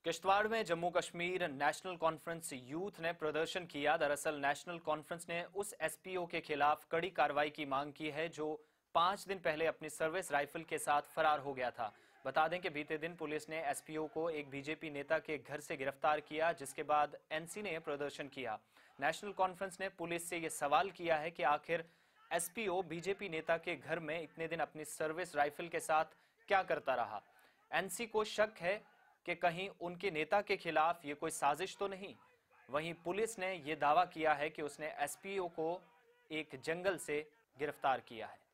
किश्तवाड़ में जम्मू कश्मीर नेशनल कॉन्फ्रेंस यूथ ने प्रदर्शन किया। दरअसल नेशनल कॉन्फ्रेंस ने उस एसपीओ के खिलाफ कड़ी कार्रवाई की मांग की है जो 5 दिन पहले अपनी सर्विस राइफल के साथ फरार हो गया था। बता दें कि बीते दिन पुलिस ने एसपीओ को एक बीजेपी नेता के घर से गिरफ्तार किया, जिसके बाद एनसी ने प्रदर्शन किया। नेशनल कॉन्फ्रेंस ने पुलिस से यह सवाल किया है कि आखिर एसपीओ बीजेपी नेता के घर में इतने दिन अपनी सर्विस राइफल के साथ क्या करता रहा। एनसी को शक है कि कहीं उनके नेता के खिलाफ ये कोई साजिश तो नहीं। वहीं पुलिस ने यह दावा किया है कि उसने एसपीओ को एक जंगल से गिरफ्तार किया है।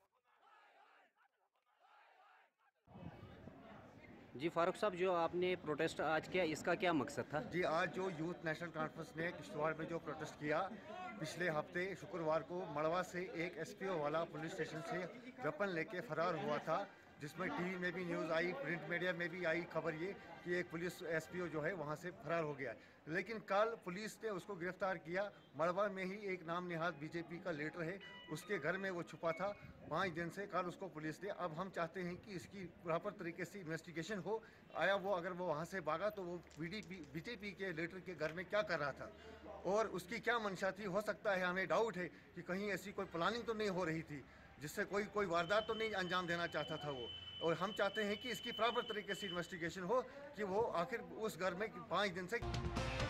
जी फारूक साहब, जो आपने प्रोटेस्ट आज किया, इसका क्या मकसद था? जी, आज जो यूथ नेशनल कॉन्फ्रेंस ने किश्तवाड़ में जो प्रोटेस्ट किया, पिछले हफ्ते शुक्रवार को मड़वा से एक एसपीओ वाला पुलिस स्टेशन से वेपन लेके फरार हुआ था, जिसमें टीवी में भी न्यूज़ आई, प्रिंट मीडिया में भी आई खबर ये कि एक पुलिस एसपीओ जो है वहाँ से फरार हो गया। लेकिन कल पुलिस ने उसको गिरफ्तार किया। मड़वा में ही एक नाम निहाद बीजेपी का लीडर है, उसके घर में वो छुपा था 5 दिन से। कल उसको पुलिस ने, अब हम चाहते हैं कि इसकी प्रॉपर तरीके से इन्वेस्टिगेशन हो। आया वो, अगर वो वहाँ से भागा तो वो बीजेपी के लीडर के घर में क्या कर रहा था और उसकी क्या मंशा थी। हो सकता है, हमें डाउट है कि कहीं ऐसी कोई प्लानिंग तो नहीं हो रही थी जिससे कोई वारदात तो नहीं अंजाम देना चाहता था वो। और हम चाहते हैं कि इसकी प्रॉपर तरीके से इन्वेस्टिगेशन हो कि वो आखिर उस घर में 5 दिन से